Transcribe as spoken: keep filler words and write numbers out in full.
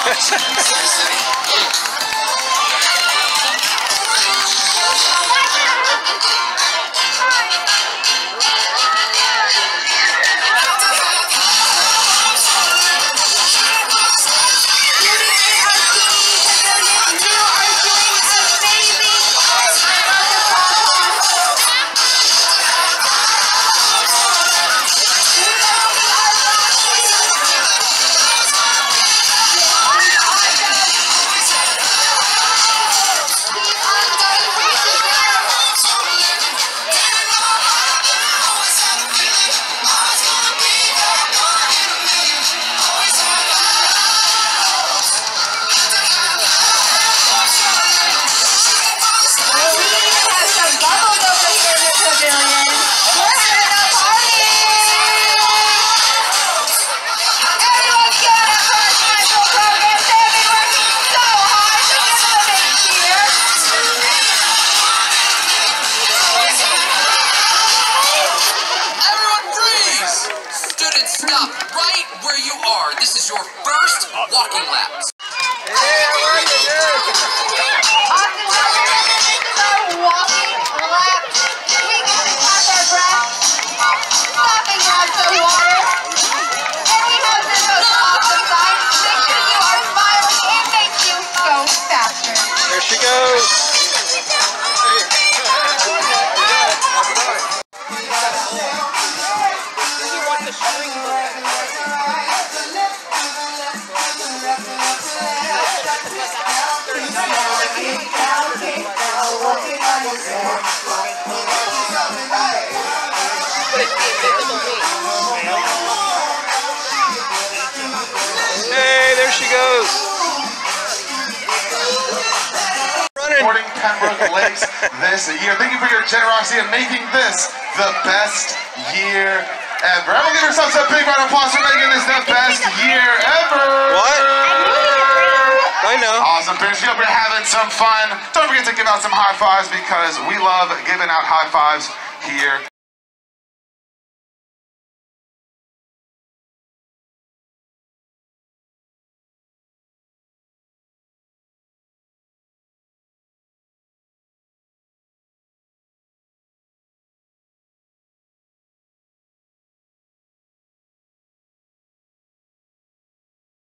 Stop right where you are. This is your first walking lap. Hey, how are you, dude? Awesome. This is our walking lap. We get to catch our breath, stop and grab some water, and we have the most awesome signs. Make sure you are smiling and make you go faster. There she goes. Hey, there she goes. Running. Supporting Pembroke Lakes this year. Thank you for your generosity in making this the best year ever. Everyone give yourselves a big round of applause for making this the best year ever. What? I know. Awesome, Bears. We hope you're having some fun. Don't forget to give out some high fives because we love giving out high fives here